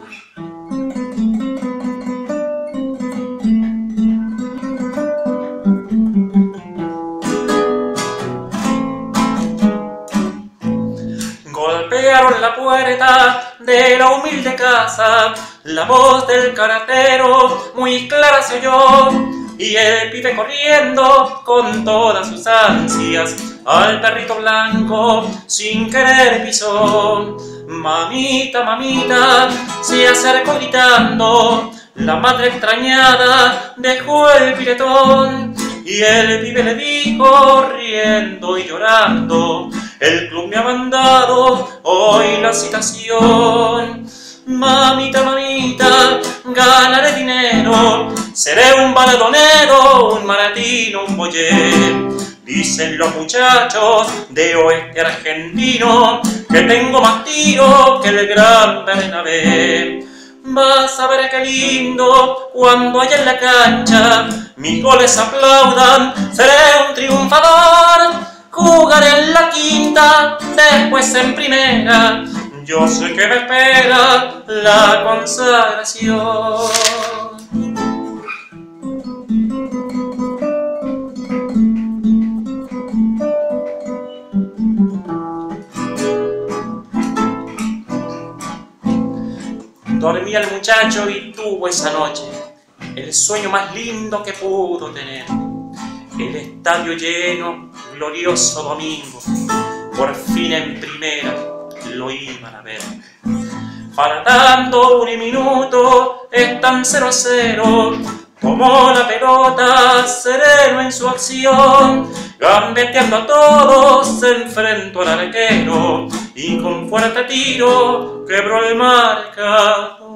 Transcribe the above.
Golpearon la puerta de la humilde casa, la voz del cartero muy clara se oyó, y el pibe corriendo con todas sus ansias al perrito blanco sin querer pisó. Mamita, mamita, se acercó gritando, la madre extrañada dejó el piletón, y el pibe le dijo riendo y llorando: el club me ha mandado hoy la citación. Mamita, mamita, ganaré dinero, seré un baladonero, un maratino, un boyé. Dicen los muchachos de oeste argentino que tengo más tiro que el gran Bernabé. Vas a ver qué lindo cuando allá en la cancha mis goles aplaudan, seré un triunfador. Jugaré en la quinta, después en primera, yo sé que me espera la consagración. Dormía el muchacho y tuvo esa noche el sueño más lindo que pudo tener. El estadio lleno, glorioso domingo, por fin en primera lo iban a ver. Faltando un minuto, están 0-0, tomó la pelota sereno en su acción, gambeteando a todos se enfrentó al arquero y con fuerte tiro quebró el marcador.